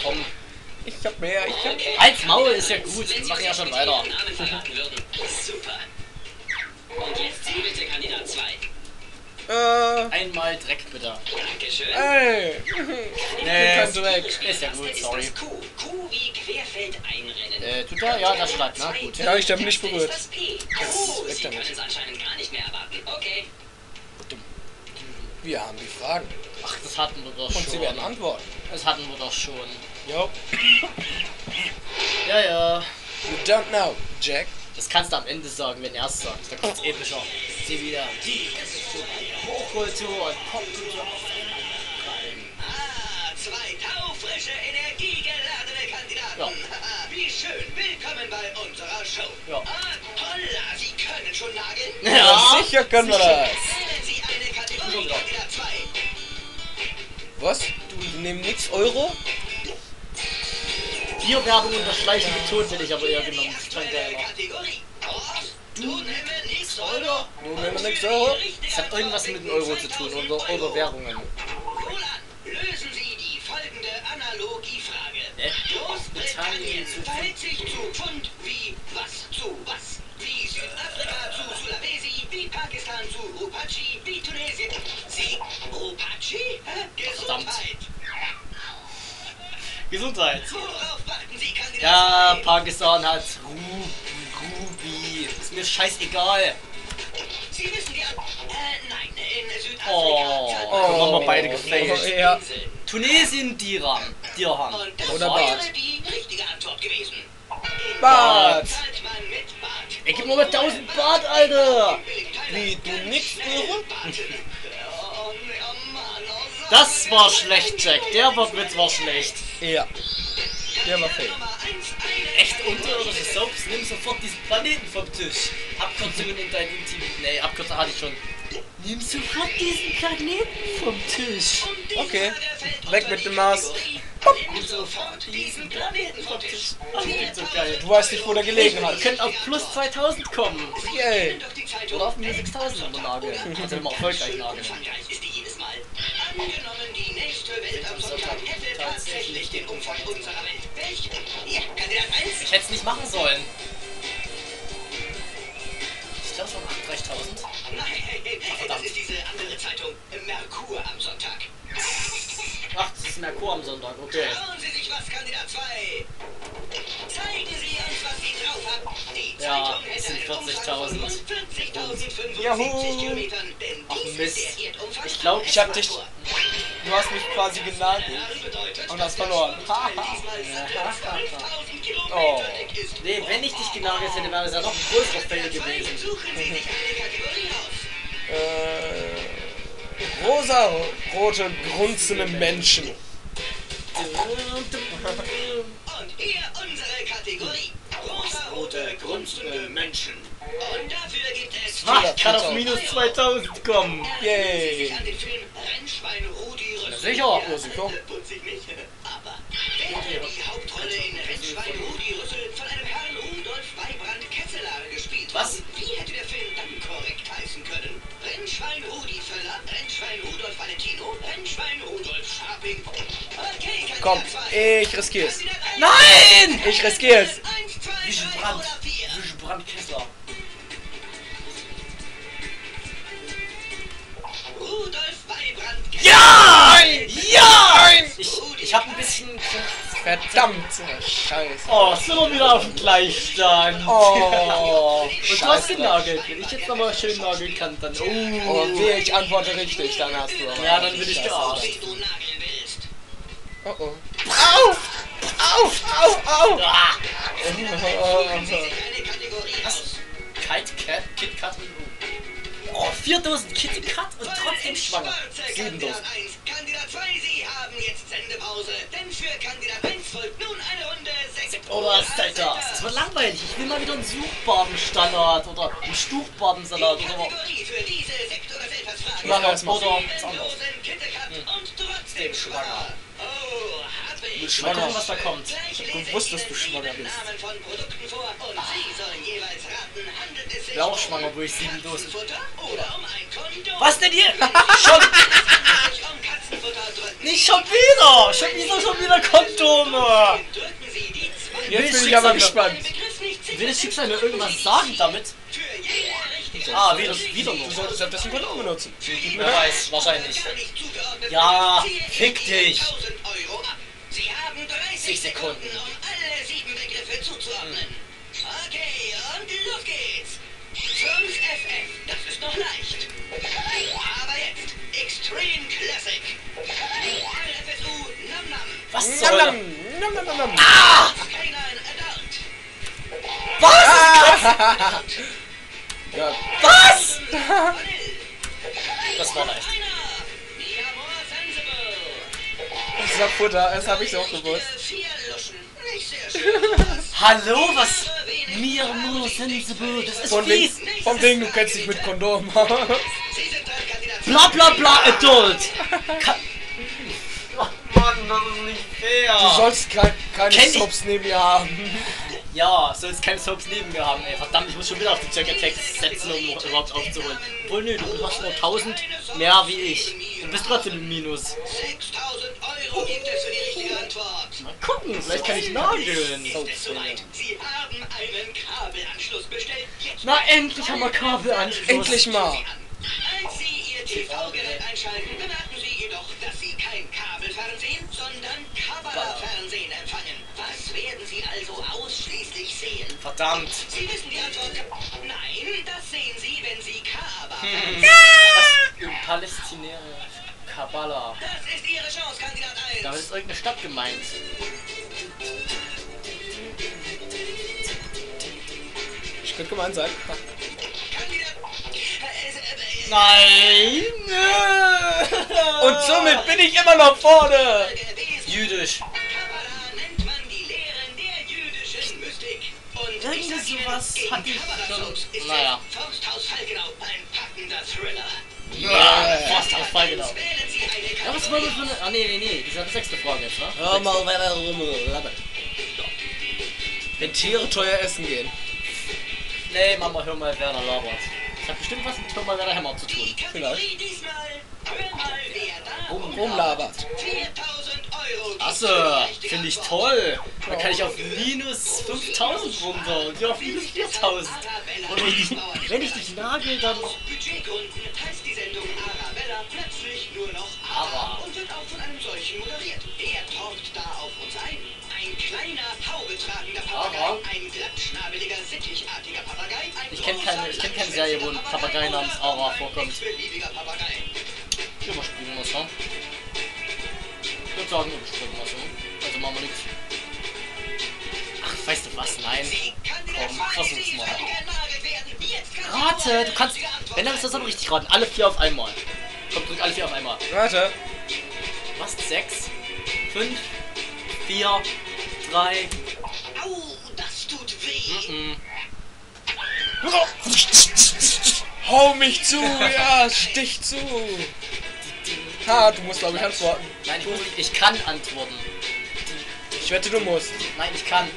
komm. Ich hab mehr, ich hab... Als Maul ist ja gut, wir machen ja schon weiter. Super. Und jetzt Sie bitte, Kandidat 2. Einmal Dreck bitte. Dankeschön. Ey! Nee, Kein Dreck. ist ja gut, Ist sorry. das Q? Q wie Querfeldeinrennen. Tut er? Ja, das stand, na gut. Ja, ich hab nicht berührt. Das P. Das Sie weckt er können nicht. es anscheinend gar nicht mehr erwarten. Okay. Wir haben die Fragen. Ach, das hatten wir doch Und schon. sie werden antworten. Das hatten wir doch schon. Jo. Ja, ja. You don't know, Jack. Das kannst du am Ende sagen, wenn er es sagt. Da kommt's epischer. Sie wieder. Die Hochkultur und Popkultur auf einmal rein. Ah, zwei taufrische, energiegeladene Kandidaten. Ja. Wie schön. Willkommen bei unserer Show. Ja. Ah, holla, Sie können schon nageln. Ja, Sicher können wir das. Wählen Sie eine Kategorie, Ja. Kandidat 2. Was? Du nehmen nix Euro? Bierwerbung unter Schleichen betont hätte ich aber eher Die genommen. Das klang aktuelle geiler. Kategorie. Du nimme nix Euro. Du nimmst nix Euro? Das hat irgendwas mit dem Euro zu tun oder Währungen. Roland, lösen Sie die folgende Analogiefrage. Großbritannien Großbritannien verhält sich zu Pfund wie was zu was? Wie Südafrika zu Sulawesi, wie Pakistan zu Rupachi, wie Tunesien. Sie Rupachi? Gesundheit. Gesundheit. Worauf warten Sie, Kandidat? Ja, zwei? Pakistan hat Ruby. Ist mir scheißegal. Sie wissen die nein, in Südafrika. Oh, haben wir beide gefailt. Ja. Tunesien, Dirham. Und das Oder wäre Bart. die richtige Antwort gewesen. In Bart. zahlt man mit Bart. Ey, gib mir mal 1000 Baht, Alter. Wie, du nix Euro? Das war schlecht, Jack. Der Wortwitz war schlecht. Ja. Der war fake. Echt unterirdische Soaps? Nimm sofort diesen Planeten vom Tisch. Abkürzungen in dein Intim... Nee, Abkürzung hatte ich schon. Nimm sofort diesen Planeten vom Tisch. Okay. Weg mit dem Maus. Nimm sofort diesen Planeten vom Tisch. Oh, das klingt so geil. Du weißt nicht, wo der gelegen Ihr hat. könnt auf plus 2000 kommen. Yay. Oder auf minus 6000 am Nagel. Also immer erfolgreich nageln. Ist die jedes Mal. Angenommen, die nächste Welt am Sonntag hätte tatsächlich den Umfang unserer Welt. Welche? Ja, Kandidat 1. Ich hätte es nicht machen sollen. Ich glaube, es waren 3000. Nein, das ist diese andere Zeitung. Merkur am Sonntag. Ach, das ist Merkur am Sonntag, okay. Schauen Sie sich was, Kandidat 2. Zeigen Sie uns, was Sie drauf haben. Die Ja, Zeitung es sind hätte einen Umfang 40.000. von 40.075 Juhu. Kilometern. Denn Ach, dies Mist. ist der Erdumfang. Ich glaube, Ich hab dich... Du hast mich quasi genagelt. Und hast verloren. Oh. Nee, wenn ich dich genagelt hätte, wäre es ja noch ein größerer Fail gewesen. Suchen Sie sich eine Kategorie aus. Rosa-rote, grunzende Menschen. Und hier unsere Kategorie. Rosa-rote, grunzende Menschen. Und dafür gibt es... Ah, ich kann auf minus 2000 kommen. Yay. sich an den Film Rennschwein Rudi Rüssel. Sicher. Ja, sicher. Putzig nicht. Aber wäre die Hauptrolle in Rennschwein Rudi Rüssel von einem Herrn Rudolf Weibrand Kesselare gespielt Was? worden, wie hätte der Film dann korrekt heißen können? Rennschwein Rudi Völler, Rennschwein Rudolf Valentino, Rennschwein Rudolf Scharping. Okay, Kandidat Komm, 2. ich riskiere es. Kandidat 1. Nein! Ich riskiere es. 1, 2, Vision 3 Brand. oder 4. Vision Brand Kessler. Rudolf Weibrand Ja! Ja! Ich hab ein bisschen... Verdammt. Scheiße. Oh, sind wir wieder auf dem Gleichstand. Oh. Und du hast genagelt. Wenn ich jetzt nochmal schön nageln kann, dann... Oh, wehe, ich antworte richtig, dann hast du aber... Ja, dann bin ich gearscht. Wie du nageln willst. Oh oh. Auf! Auf! Auf! Auf! Ah! Suchen Sie sich eine Kategorie aus. Kit Kat und... Oh, 4000 Kitty Kat und trotzdem schwanger. Spitze, 7000. Kandidat 1. Kandidat 2, Sie haben jetzt Sendepause. Denn für Kandidat 1 folgt nun eine Runde Sekt Oder Selters. Das wird langweilig. Ich will mal wieder einen Suchbadenstandard oder einen Stuchbadensalat Die oder Kategorie für diese Sekt- oder Seltersfrage. Mach erst mal. Oder was anderes. Dosen Kittekat und trotzdem schwanger. schwanger. Oh, hab ich. Mal Mal gucken, was da kommt. Gleich hab lese gewusst, ich dass du Ihnen schwanger jeden bist. Namen von Produkten vor und Sie sollen jeweils raten, handelt es sich Bin auch um schwanger, wo ich 7 Dosen. Katzenfutter oder um ein Kondom. Was denn hier? Schon. Um Nicht schon wieder! Schon wieder Kondome! Jetzt bin ich aber gespannt. Will das Schicksal mir irgendwas sagen damit? Ah, wieder Du noch. solltest stattdessen Kondom benutzen. Wer weiß, wahrscheinlich. Ja, fick dich! 60 Sekunden. Um alle 7 Begriffe zuzuordnen. Okay, und los geht's. 5FF, das ist noch leicht. Aber jetzt, Extreme Classic. LFSU, Nam Nam. Was Nam, soll nam, nam, nam, nam, nam. Ah! Canine Adult. Was? Ja. Was? Vanille. Das war leicht. Mi Amor Sensible. Das war Futter, das habe ich auch gewusst. 4 Luschen. Nicht sehr schön. Hallo, was? Mir nur sensible, das ist Von fies. wegen, du kennst dich mit Kondom aus. Sie sind dran, Kandidat. Bla bla bla, Adult. Oh Mann, das ist nicht fair. Du sollst keine Kenn ich- Soaps neben mir haben. Ja, sollst keine Soaps neben mir haben, ey. Verdammt, ich muss schon wieder auf den Jack-Text setzen, um noch überhaupt aufzuholen. Obwohl, nö, du hast nur 1000 mehr wie ich. Du bist trotzdem im Minus. 6.000 Euro gibt es für die richtige Antwort. Mal gucken, vielleicht kann ich nageln. Ist es soweit? Sie haben einen Kabelanschluss bestellt. Jetzt Na, endlich haben wir Kabelanschluss. Endlich mal. Als Sie Ihr TV-Gerät einschalten, bemerken Sie jedoch, dass Sie kein Kabelfernsehen, sondern Kabala-Fernsehen empfangen. Was werden Sie also ausschließlich sehen? Verdammt. Sie wissen die Antwort. Nein, das sehen Sie, wenn Sie Kaaba. Was? Palästinäre Kabbala. Das ist Ihre Chance, Kandidat 1. Damit ist irgendeine Stadt gemeint. Ich könnte gemeint sein. Kandidat. Nein! Und somit bin ich immer noch vorne. Jüdisch. Kabbala nennt man die Lehren der jüdischen Mystik. Und Irgendwie ich sag Ihnen, sowas gegen hatte ich Kabbala-Songs schon. ist Naja. Forsthaus Fallgenau ein packender Thriller. Ja, fast auf Fall genau. Wählen Sie eine Ja, was war das für eine. Ah, nee. Das ist ja die 6. Frage jetzt, ne? Hör mal, wer rum. Wenn Tiere teuer essen gehen. Nee, Mama, hör mal, Werner labert. Das hat bestimmt was mit Hör mal, Werner Hämmer zu tun. Die Kategorie diesmal. Hör mal, wer da Rumlabert. 4.000 Euro. Achso, finde ich toll. Da kann ich auf minus 5000 runter und hier auf minus 4000. Und wenn ich dich nagel, dann. Aus Budgetgründen heißt die Sendung Arabella plötzlich nur noch Ara. und wird auch von einem solchen moderiert. Wer taucht da auf uns ein? Ein kleiner, haubetragender Papagei, Ara. ein glattschnabeliger, sittichartiger Papagei, ein Ich kenn keine Serie, wo ein Papagei namens Ara vorkommt. beliebiger Papagei. Überspringen muss, ne? Ich würde sagen, überspringen muss, ne? Also machen wir nichts. Ach, weißt du was? Nein. Komm, versuch's mal. Rate, du kannst. Wenn dann ist das aber richtig raten. Alle 4 auf einmal. Komm, drück alle 4 auf einmal. Warte. Was? 6, 5, 4, 3. Au, das tut weh. Hau mich zu, ja, stich zu. Ha, du musst glaube ich antworten. Nein, ich kann antworten. Ich wette, du musst. Nein, ich kann.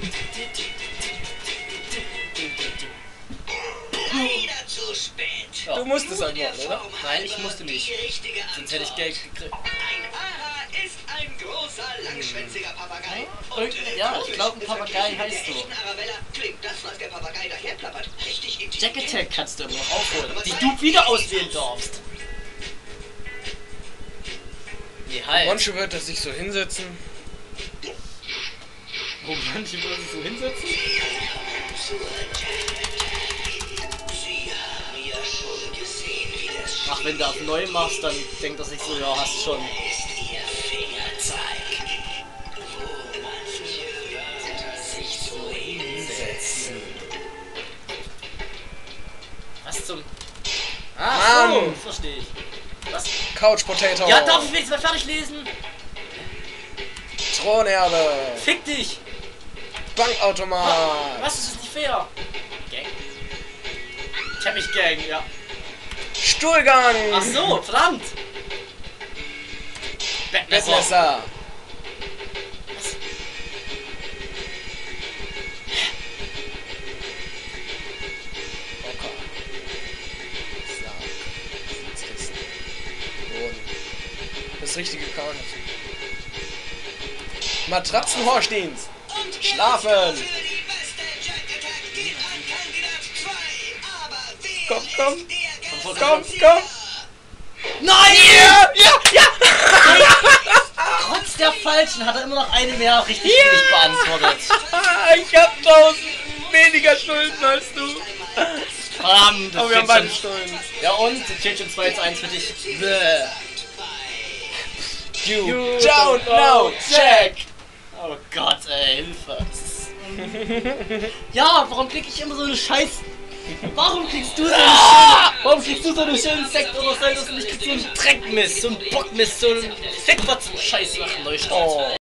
Leider zu spät. Ja. Du musst es antworten, oder? Nein, ich musste nicht. Die richtige Sonst hätte ich Antwort. Geld gekriegt. Ein Ara ist ein großer, langschwänziger Papagei. Ja, ich glaube, ein Papagei heißt so. Arabella klingt das, was der Papagei daherplappert, richtig Jack intelligent. Attack kannst du immer noch aufholen, die du wieder auswählen darfst. Nee, halt. Manche wird er sich so hinsetzen. Wo manche würden sich so hinsetzen? Sie haben ja schon gesehen, wie das Ach, wenn du auf neu machst, dann denkt er sich so, ja, hast schon. ist ihr Fingerzeig. Wo manche Wörter sich so hinsetzen. Was zum. Mann! Verstehe ich. Was? Couch Potato. Ja, darf ich wenigstens mal fertig lesen? Thronerbe. Fick dich! Bankautomat. Was? Das ist nicht fair. Gang. Teppichgang, ja. Stuhlgang. Ach so, verdammt! Bettmesser. Bettmesser. Hocker. Sarg. Sitzkissen. Boden. richtige Count. Matratzenhorstdienst. Schlafen. Komm, komm. Komm. Nein! Ja. Trotz der falschen hat er immer noch eine mehr richtig richtig beantwortet. Ich hab 1000 weniger Schulden als du. Verdammt, das Aber wir haben steht beide schon. Schulden. Ja und? Es steht schon 2:1 für dich. Bäh. You don't know Jack. Oh Gott, ey, Hilfe. Ja, warum krieg ich immer so eine Scheiß... Warum kriegst du so einen schönen... Warum kriegst du so einen schönen Sekt oder so und ich krieg so einen Dreckmist, so einen Bockmist, so einen Fettwatz-Scheiß machen, Neustart. Oh.